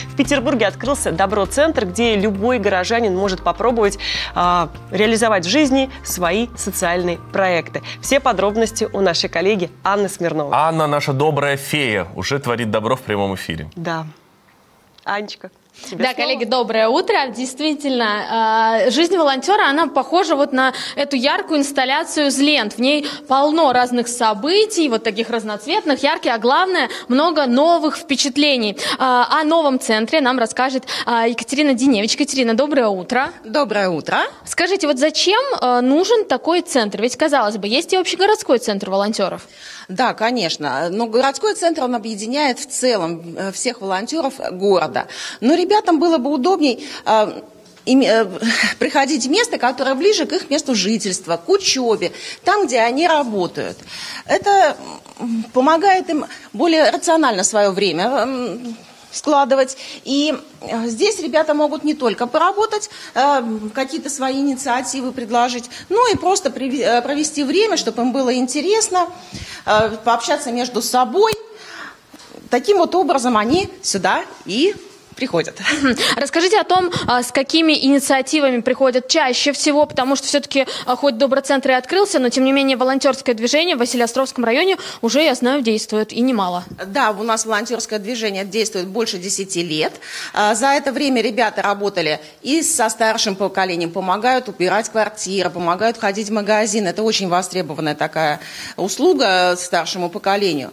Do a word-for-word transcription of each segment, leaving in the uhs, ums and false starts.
В Петербурге открылся Добро-центр, где любой горожанин может попробовать э, реализовать в жизни свои социальные проекты. Все подробности у нашей коллеги Анны Смирновой. Анна, наша добрая фея, уже творит добро в прямом эфире. Да. Анечка. Тебе да, слово. Коллеги, доброе утро. Действительно, жизнь волонтера, она похожа вот на эту яркую инсталляцию из лент. В ней полно разных событий, вот таких разноцветных, ярких, а главное, много новых впечатлений. О новом центре нам расскажет Екатерина Диневич. Екатерина, доброе утро. Доброе утро. Скажите, вот зачем нужен такой центр? Ведь, казалось бы, есть и общегородской центр волонтеров. Да, конечно. Но городской центр, он объединяет в целом всех волонтеров города. Но ребятам было бы удобней э, э, приходить в место, которое ближе к их месту жительства, к учебе, там, где они работают. Это помогает им более рационально свое время э, складывать. И здесь ребята могут не только поработать, э, какие-то свои инициативы предложить, но и просто при, провести время, чтобы им было интересно, э, пообщаться между собой. Таким вот образом они сюда и приходят. Расскажите о том, с какими инициативами приходят чаще всего, потому что все-таки хоть Добро-центр и открылся, но тем не менее волонтерское движение в Василеостровском районе уже, я знаю, действует и немало. Да, у нас волонтерское движение действует больше десяти лет. За это время ребята работали и со старшим поколением, помогают убирать квартиры, помогают ходить в магазин. Это очень востребованная такая услуга старшему поколению.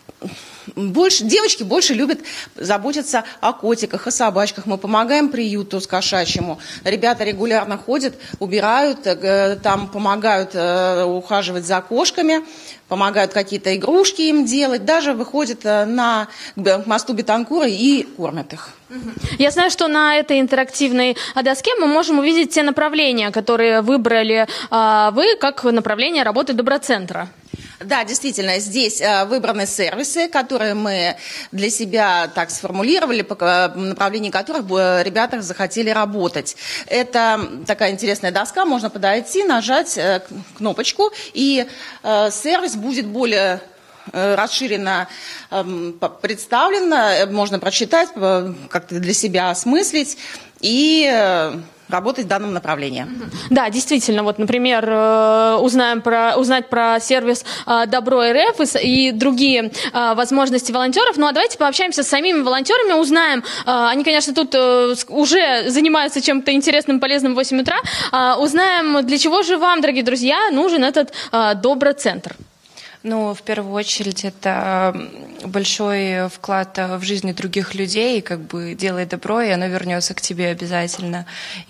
Больше, девочки больше любят заботиться о котиках, о собачках. Мы помогаем приюту с кошачьему. Ребята регулярно ходят, убирают, там помогают ухаживать за кошками, помогают какие-то игрушки им делать, даже выходят на к мосту Бетанкура и кормят их. Я знаю, что на этой интерактивной доске мы можем увидеть те направления, которые выбрали вы как направление работы Добро-центра. Да, действительно, здесь э, выбраны сервисы, которые мы для себя так сформулировали, по направлению которых ребята захотели работать. Это такая интересная доска, можно подойти, нажать э, кнопочку, и э, сервис будет более э, расширенно э, представлен, можно прочитать, э, как-то для себя осмыслить и э, работать в данном направлении. Да, действительно, вот, например, узнаем про, узнать про сервис Добро.РФ и другие возможности волонтеров. Ну а давайте пообщаемся с самими волонтерами, узнаем, они, конечно, тут уже занимаются чем-то интересным, полезным в восемь утра, узнаем, для чего же вам, дорогие друзья, нужен этот Добро-центр. Ну, в первую очередь, это большой вклад в жизни других людей, как бы делай добро, и оно вернется к тебе обязательно.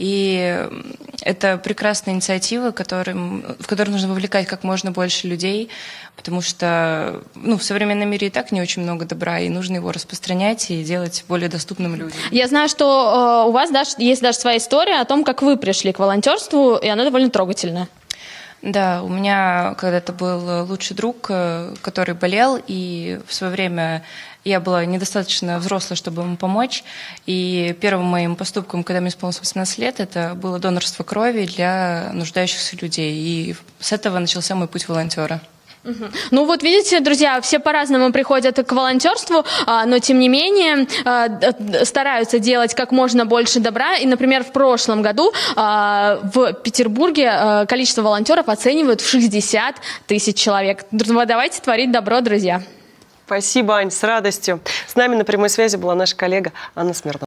И это прекрасная инициатива, которым, в которую нужно вовлекать как можно больше людей, потому что ну, в современном мире и так не очень много добра, и нужно его распространять и делать более доступным людям. Я знаю, что э, у вас даже, есть даже своя история о том, как вы пришли к волонтерству, и она довольно трогательная. Да, у меня когда-то был лучший друг, который болел, и в свое время я была недостаточно взрослой, чтобы ему помочь. И первым моим поступком, когда мне исполнилось восемнадцать лет, это было донорство крови для нуждающихся людей. И с этого начался мой путь волонтера. Угу. Ну вот видите, друзья, все по-разному приходят к волонтерству, но тем не менее стараются делать как можно больше добра. И, например, в прошлом году в Петербурге количество волонтеров оценивают в шестьдесят тысяч человек. Давайте творить добро, друзья. Спасибо, Ань, с радостью. С нами на прямой связи была наша коллега Анна Смирнова.